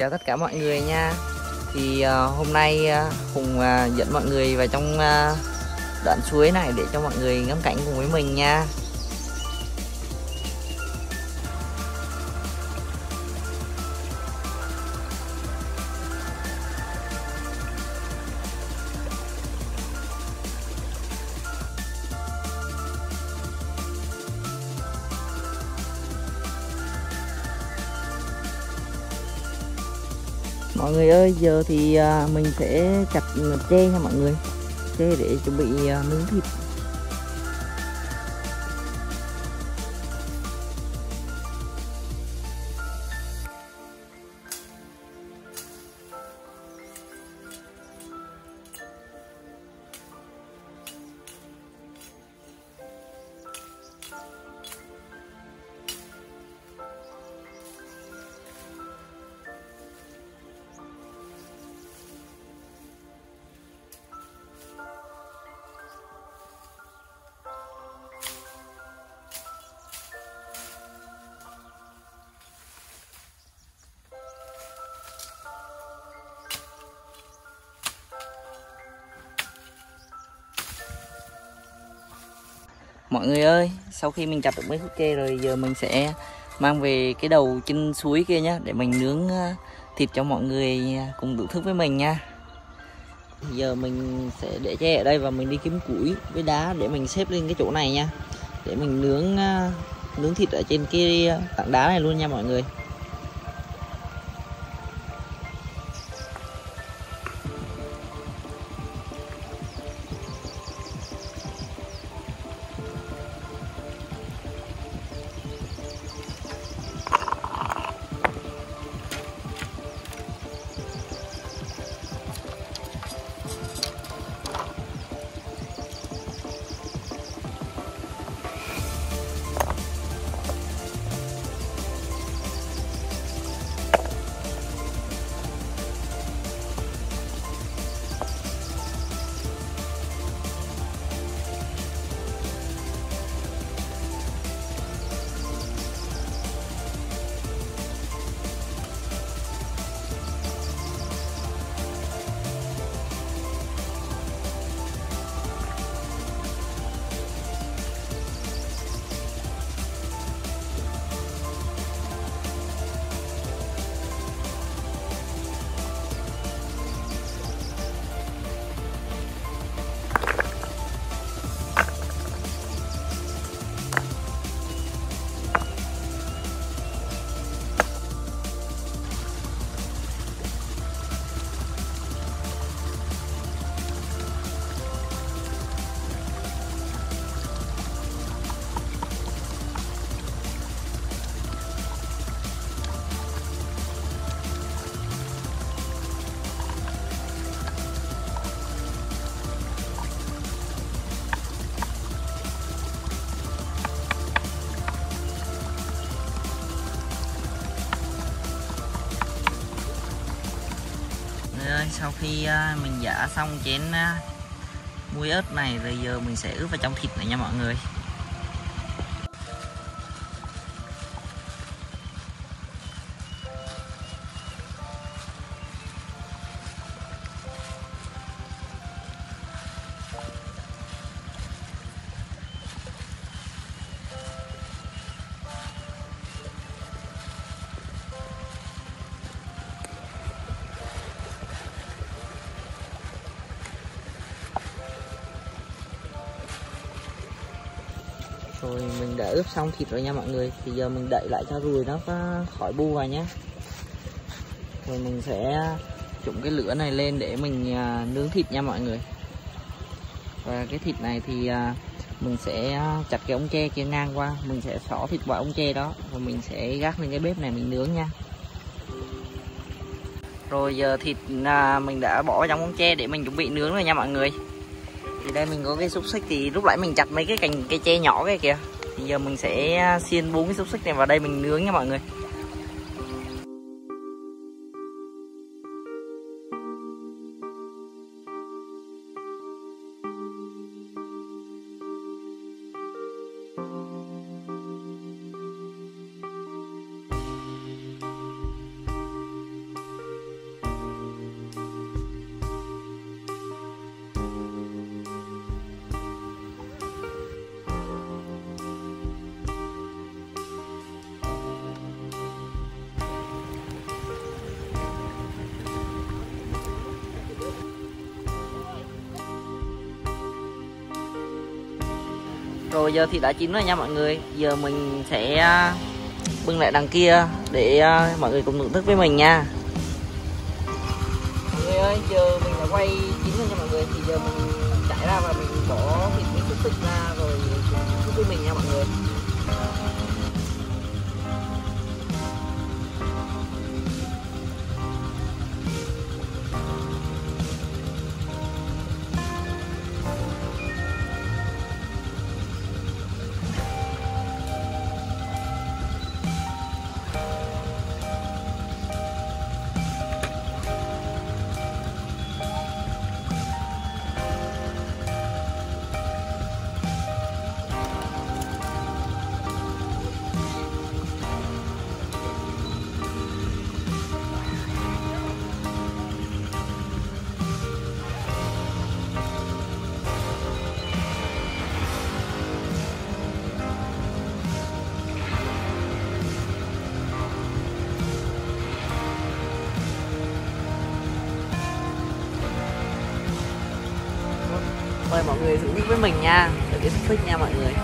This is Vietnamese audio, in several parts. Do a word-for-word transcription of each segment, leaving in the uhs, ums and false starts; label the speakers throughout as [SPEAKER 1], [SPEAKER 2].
[SPEAKER 1] chào tất cả mọi người nha. Thì uh, hôm nay uh, Hùng uh, dẫn mọi người vào trong uh, đoạn suối này để cho mọi người ngắm cảnh cùng với mình nha. Mọi người ơi, giờ thì mình sẽ chặt tre nha mọi người, tre để chuẩn bị nướng thịt. Mọi người ơi, sau khi mình chặt được mấy khúc tre rồi, giờ mình sẽ mang về cái đầu chân suối kia nhé, để mình nướng thịt cho mọi người cùng thưởng thức với mình nha. Giờ mình sẽ để tre ở đây và mình đi kiếm củi với đá để mình xếp lên cái chỗ này nha, để mình nướng nướng thịt ở trên cái tảng đá này luôn nha mọi người. Sau khi mình giã xong chén muối ớt này rồi, giờ mình sẽ ướp vào trong thịt này nha mọi người. Rồi mình đã ướp xong thịt rồi nha mọi người. Thì giờ mình đậy lại cho ruồi nó có khỏi bu vào nhé. Rồi mình sẽ trụng cái lửa này lên để mình nướng thịt nha mọi người. Và cái thịt này thì mình sẽ chặt cái ống tre kia ngang qua, mình sẽ xỏ thịt vào ống tre đó, và mình sẽ gác lên cái bếp này mình nướng nha. Rồi giờ thịt mình đã bỏ vào trong ống tre để mình chuẩn bị nướng rồi nha mọi người. Thì đây mình có cái xúc xích, thì lúc nãy mình chặt mấy cái cành cây tre nhỏ cái kìa, thì giờ mình sẽ xiên bốn cái xúc xích này vào đây mình nướng nha mọi người. Rồi giờ thì đã chín rồi nha mọi người. Giờ mình sẽ bưng lại đằng kia để mọi người cùng thưởng thức với mình nha. Mọi người ơi, giờ mình đã quay chín rồi nha mọi người. Thì giờ mình trải ra và mình bỏ thịt với xúc xích ra rồi thưởng thức với mình nha mọi người. Mời mọi người thưởng thức với mình nha, để cái xúc xích nha mọi người.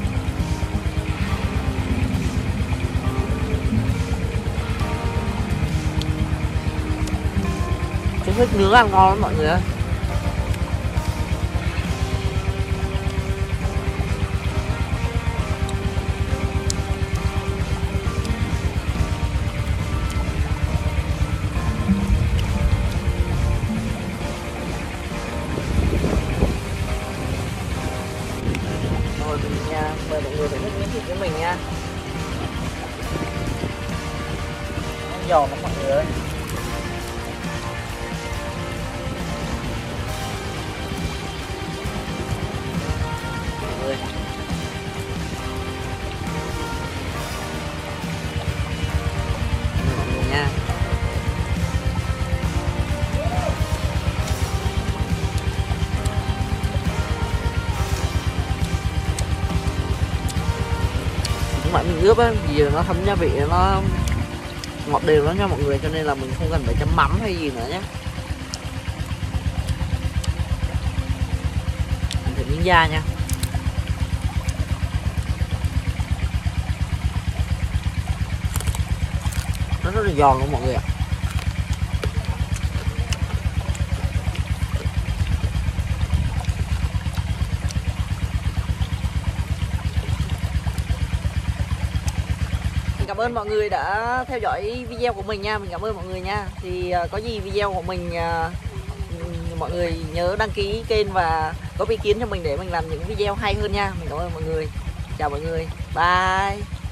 [SPEAKER 1] Xúc xích nướng ăn ngon lắm mọi người ơi. Nha, mời mọi người thưởng thức miếng thịt với mình nha. Nó giòn lắm mọi người ơi. Mọi người. Mọi người nha. Mà mình ướp á, vì nó thấm gia vị, nó ngọt đều lắm nha mọi người, cho nên là mình không cần phải chấm mắm hay gì nữa nhé. Mình thử miếng da nha. Nó rất là giòn luôn mọi người ạ. Cảm ơn mọi người đã theo dõi video của mình nha. Mình cảm ơn mọi người nha. Thì uh, có gì video của mình uh, mọi người nhớ đăng ký kênh và có ý kiến cho mình để mình làm những video hay hơn nha. Mình cảm ơn mọi người. Chào mọi người. Bye.